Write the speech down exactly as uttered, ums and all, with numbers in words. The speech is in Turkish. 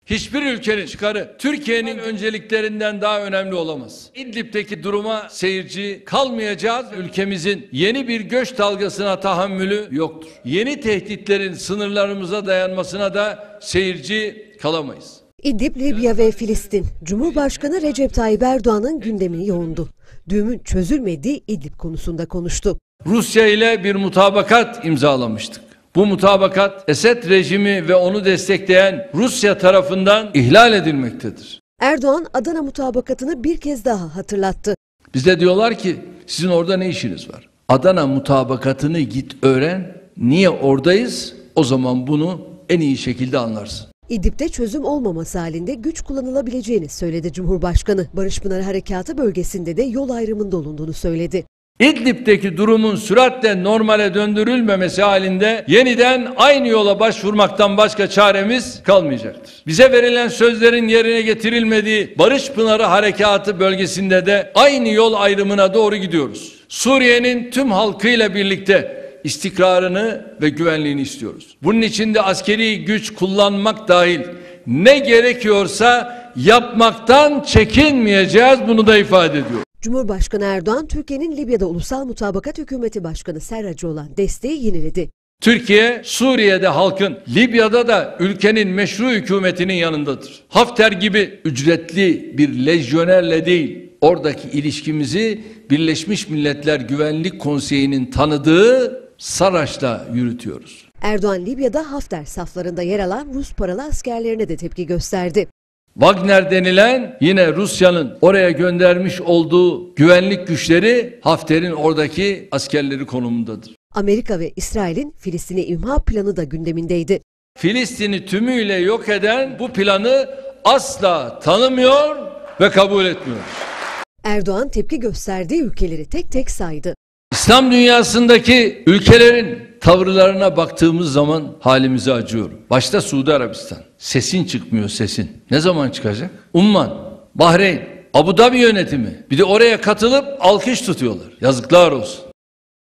Hiçbir ülkenin çıkarı Türkiye'nin önceliklerinden daha önemli olamaz. İdlib'deki duruma seyirci kalmayacağız. Ülkemizin yeni bir göç dalgasına tahammülü yoktur. Yeni tehditlerin sınırlarımıza dayanmasına da seyirci kalamayız. İdlib, Libya ve Filistin. Cumhurbaşkanı Recep Tayyip Erdoğan'ın gündemini yoğundu. Düğümün çözülmediği İdlib konusunda konuştu. Rusya ile bir mutabakat imzalamıştık. Bu mutabakat Esed rejimi ve onu destekleyen Rusya tarafından ihlal edilmektedir. Erdoğan Adana mutabakatını bir kez daha hatırlattı. Bize diyorlar ki sizin orada ne işiniz var? Adana mutabakatını git öğren. Niye oradayız? O zaman bunu en iyi şekilde anlarsın. İdlib'de çözüm olmaması halinde güç kullanılabileceğini söyledi Cumhurbaşkanı. Barış Pınarı Harekatı bölgesinde de yol ayrımında olunduğunu söyledi. İdlib'deki durumun süratle normale döndürülmemesi halinde yeniden aynı yola başvurmaktan başka çaremiz kalmayacaktır. Bize verilen sözlerin yerine getirilmediği Barış Pınarı Harekatı bölgesinde de aynı yol ayrımına doğru gidiyoruz. Suriye'nin tüm halkıyla birlikte istikrarını ve güvenliğini istiyoruz. Bunun için de askeri güç kullanmak dahil ne gerekiyorsa yapmaktan çekinmeyeceğiz, bunu da ifade ediyor. Cumhurbaşkanı Erdoğan, Türkiye'nin Libya'da Ulusal Mutabakat Hükümeti Başkanı Serrac'a olan desteği yineledi. Türkiye, Suriye'de halkın, Libya'da da ülkenin meşru hükümetinin yanındadır. Hafter gibi ücretli bir lejyonerle değil, oradaki ilişkimizi Birleşmiş Milletler Güvenlik Konseyi'nin tanıdığı Saraç'la yürütüyoruz. Erdoğan, Libya'da Hafter saflarında yer alan Rus paralı askerlerine de tepki gösterdi. Wagner denilen yine Rusya'nın oraya göndermiş olduğu güvenlik güçleri Hafter'in oradaki askerleri konumundadır. Amerika ve İsrail'in Filistin'i imha planı da gündemindeydi. Filistin'i tümüyle yok eden bu planı asla tanımıyor ve kabul etmiyor. Erdoğan tepki gösterdiği ülkeleri tek tek saydı. İslam dünyasındaki ülkelerin tavırlarına baktığımız zaman halimize acıyorum. Başta Suudi Arabistan. Sesin çıkmıyor, sesin. Ne zaman çıkacak? Umman, Bahreyn, Abu Dhabi yönetimi. Bir de oraya katılıp alkış tutuyorlar. Yazıklar olsun.